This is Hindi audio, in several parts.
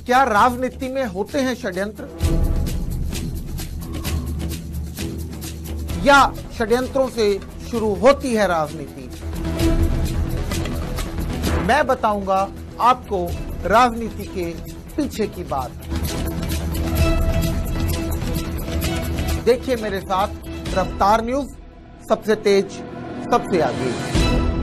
क्या राजनीति में होते हैं षड्यंत्र, या षड्यंत्रों से शुरू होती है राजनीति? मैं बताऊंगा आपको राजनीति के पीछे की बात। देखिए मेरे साथ रफ्तार न्यूज, सबसे तेज सबसे आगे।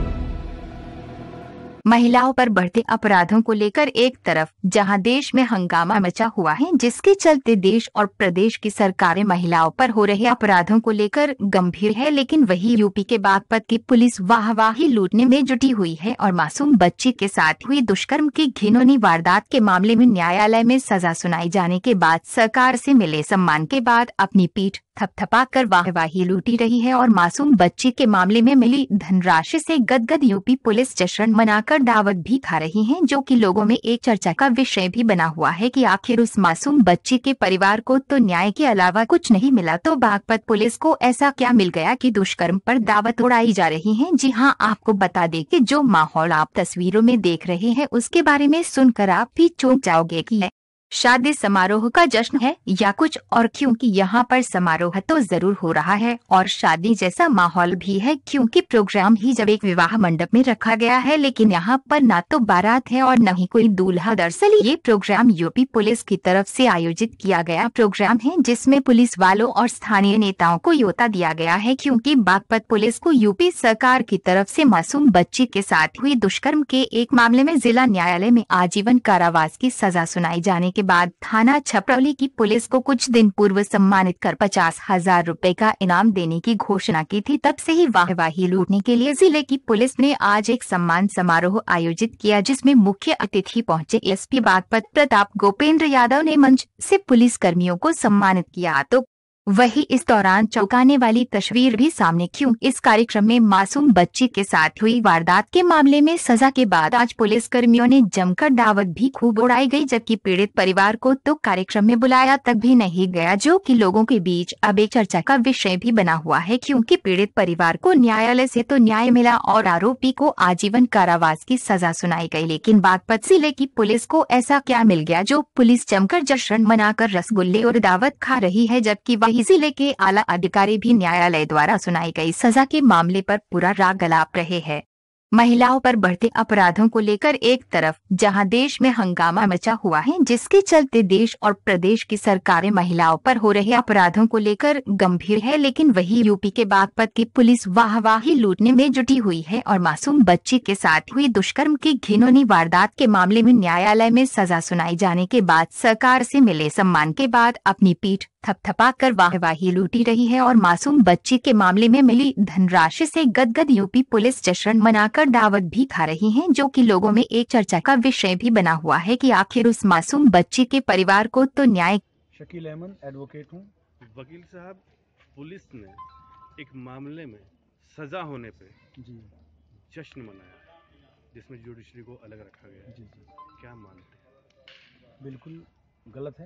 महिलाओं पर बढ़ते अपराधों को लेकर एक तरफ जहां देश में हंगामा मचा हुआ है, जिसके चलते देश और प्रदेश की सरकारें महिलाओं पर हो रहे अपराधों को लेकर गंभीर है, लेकिन वही यूपी के बागपत की पुलिस वाहवाही लूटने में जुटी हुई है और मासूम बच्ची के साथ हुई दुष्कर्म की घिनौनी वारदात के मामले में न्यायालय में सजा सुनाई जाने के बाद सरकार से मिले सम्मान के बाद अपनी पीठ थपथपाकर वाहवाही लूटी रही है और मासूम बच्ची के मामले में मिली धनराशि से गदगद यूपी पुलिस जश्न मनाकर दावत भी खा रही है, जो कि लोगों में एक चर्चा का विषय भी बना हुआ है कि आखिर उस मासूम बच्ची के परिवार को तो न्याय के अलावा कुछ नहीं मिला, तो बागपत पुलिस को ऐसा क्या मिल गया कि दुष्कर्म पर दावत उड़ाई जा रही है। जी हाँ, आपको बता दें कि जो माहौल आप तस्वीरों में देख रहे हैं उसके बारे में सुनकर आप भी चौंक जाओगे कि शादी समारोह का जश्न है या कुछ और, क्योंकि यहाँ पर समारोह तो जरूर हो रहा है और शादी जैसा माहौल भी है, क्योंकि प्रोग्राम ही जब एक विवाह मंडप में रखा गया है, लेकिन यहाँ पर ना तो बारात है और न ही कोई दूल्हा। दरअसल ये प्रोग्राम यूपी पुलिस की तरफ से आयोजित किया गया प्रोग्राम है, जिसमें पुलिस वालों और स्थानीय नेताओं को न्योता दिया गया है, क्योंकि बागपत पुलिस को यूपी सरकार की तरफ से मासूम बच्ची के साथ हुई दुष्कर्म के एक मामले में जिला न्यायालय में आजीवन कारावास की सजा सुनाई जाने के बाद थाना छपरौली की पुलिस को कुछ दिन पूर्व सम्मानित कर 50,000 रुपए का इनाम देने की घोषणा की थी। तब से ही वाहवाही लूटने के लिए जिले की पुलिस ने आज एक सम्मान समारोह आयोजित किया, जिसमें मुख्य अतिथि पहुंचे एसपी बागपत प्रताप गोपेंद्र यादव ने मंच से पुलिस कर्मियों को सम्मानित किया। तो वही इस दौरान चौंकाने वाली तस्वीर भी सामने, क्यों इस कार्यक्रम में मासूम बच्ची के साथ हुई वारदात के मामले में सजा के बाद आज पुलिस कर्मियों ने जमकर दावत भी खूब उड़ाई गई, जबकि पीड़ित परिवार को तो कार्यक्रम में बुलाया तक भी नहीं गया, जो कि लोगों के बीच अब एक चर्चा का विषय भी बना हुआ है, क्योंकि पीड़ित परिवार को न्यायालय से तो न्याय मिला और आरोपी को आजीवन कारावास की सजा सुनाई गई, लेकिन बागपत जिले की पुलिस को ऐसा क्या मिल गया जो पुलिस जमकर जश्न मनाकर रसगुल्ले और दावत खा रही है, जबकि वही जिले के आला अधिकारी भी न्यायालय द्वारा सुनाई गई सजा के मामले पर पूरा राग अलाप रहे हैं। महिलाओं पर बढ़ते अपराधों को लेकर एक तरफ जहां देश में हंगामा मचा हुआ है, जिसके चलते देश और प्रदेश की सरकारें महिलाओं पर हो रहे अपराधों को लेकर गंभीर है, लेकिन वही यूपी के बागपत की पुलिस वाहवाही लूटने में जुटी हुई है और मासूम बच्ची के साथ हुई दुष्कर्म की घिनौनी वारदात के मामले में न्यायालय में सजा सुनाई जाने के बाद सरकार से मिले सम्मान के बाद अपनी पीठ थपथपाकर वाहवाही लूटी रही है और मासूम बच्ची के मामले में मिली धनराशि से गदगद यूपी पुलिस जश्न मनाकर दावत भी खा रही है, जो कि लोगों में एक चर्चा का विषय भी बना हुआ है कि आखिर उस मासूम बच्ची के परिवार को तो न्याय। शकील अहमद एडवोकेट हूँ। वकील साहब, पुलिस ने एक मामले में सजा होने पे जी जश्न मनाया, जिसमें जुडिशरी को अलग रखा गया। जी क्या मानते हैं? बिल्कुल गलत है।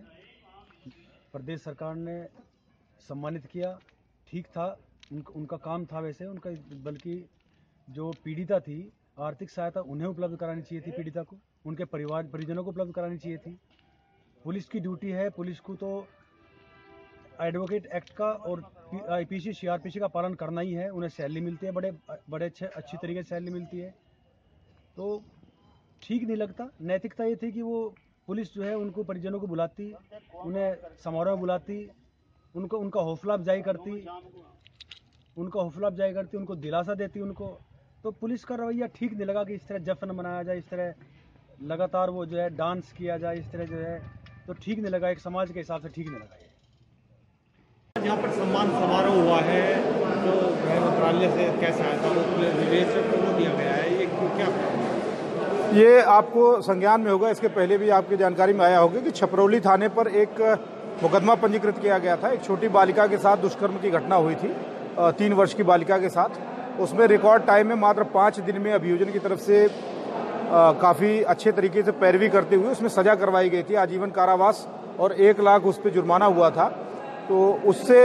प्रदेश सरकार ने सम्मानित किया, ठीक था, उनका काम था वैसे उनका, बल्कि जो पीड़िता थी आर्थिक सहायता उन्हें उपलब्ध करानी चाहिए थी, पीड़िता को उनके परिजनों को उपलब्ध करानी चाहिए थी। पुलिस की ड्यूटी है, पुलिस को तो एडवोकेट एक्ट का और आईपीसी सीआरपीसी का पालन करना ही है। उन्हें सैलरी मिलती है, बड़े अच्छी तरीके से सैलरी मिलती है, तो ठीक नहीं लगता। नैतिकता ये थी कि वो पुलिस जो है उनको परिजनों को बुलाती, उन्हें समारोह बुलाती, उनका हौसला अफजाई करती, उनको दिलासा देती उनको। तो पुलिस का रवैया ठीक नहीं लगा कि इस तरह जश्न मनाया जाए, इस तरह लगातार वो जो है डांस किया जाए, इस तरह जो है तो ठीक नहीं लगा, एक समाज के हिसाब से ठीक नहीं लगा। यहाँ पर सम्मान समारोह हुआ है तो गृह मंत्रालय से कैसा आया था, वो विवेचक को दिया गया है, ये क्या? ये आपको संज्ञान में होगा, इसके पहले भी आपकी जानकारी में आया होगा कि छपरौली थाने पर एक मुकदमा पंजीकृत किया गया था। एक छोटी बालिका के साथ दुष्कर्म की घटना हुई थी, 3 वर्ष की बालिका के साथ। उसमें रिकॉर्ड टाइम में मात्र 5 दिन में अभियोजन की तरफ से काफ़ी अच्छे तरीके से पैरवी करते हुए उसमें सजा करवाई गई थी, आजीवन कारावास और 1 लाख उस पर जुर्माना हुआ था। तो उससे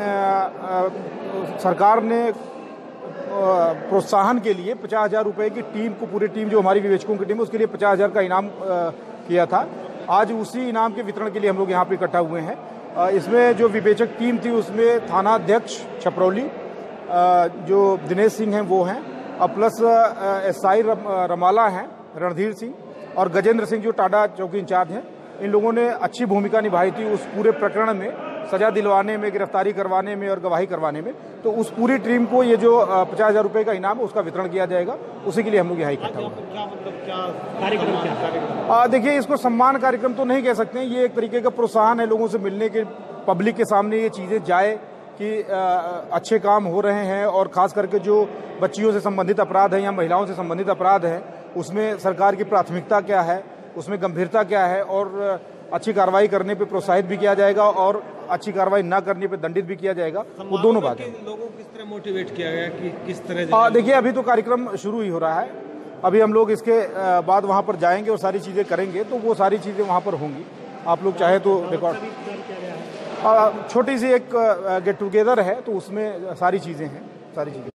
सरकार ने प्रोत्साहन के लिए 50,000 रुपये की टीम को, पूरी टीम जो हमारी विवेचकों की टीम है उसके लिए 50,000 का इनाम किया था। आज उसी इनाम के वितरण के लिए हम लोग यहाँ पे इकट्ठा हुए हैं। इसमें जो विवेचक टीम थी उसमें थाना अध्यक्ष छपरौली जो दिनेश सिंह हैं वो हैं, और प्लस SI रमाला हैं, रणधीर सिंह, और गजेंद्र सिंह जो टाडा चौकी इंचार्ज हैं। इन लोगों ने अच्छी भूमिका निभाई थी उस पूरे प्रकरण में, सजा दिलवाने में, गिरफ्तारी करवाने में और गवाही करवाने में। तो उस पूरी टीम को ये जो 50,000 रुपये का इनाम है उसका वितरण किया जाएगा, उसी के लिए हम लोग यहाँ इकट्ठा हुए। क्या मतलब क्या कार्यक्रम देखिए, इसको सम्मान कार्यक्रम तो नहीं कह सकते हैं, ये एक तरीके का प्रोत्साहन है लोगों से मिलने के, पब्लिक के सामने ये चीज़ें जाए कि अच्छे काम हो रहे हैं, और खास करके जो बच्चियों से संबंधित अपराध हैं या महिलाओं से संबंधित अपराध हैं उसमें सरकार की प्राथमिकता क्या है, उसमें गंभीरता क्या है, और अच्छी कार्रवाई करने पे प्रोत्साहित भी किया जाएगा और अच्छी कार्रवाई न करने पे दंडित भी किया जाएगा। वो दोनों बातें। लोगों को किस तरह मोटिवेट किया गया कि किस तरह? देखिए, अभी तो कार्यक्रम शुरू ही हो रहा है, अभी हम लोग इसके बाद वहाँ पर जाएंगे और सारी चीज़ें करेंगे, तो वो सारी चीज़ें वहाँ पर होंगी। आप लोग चाहे तो रिकॉर्ड, छोटी सी एक गेट टुगेदर है तो उसमें सारी चीज़ें हैं, सारी चीज़ें।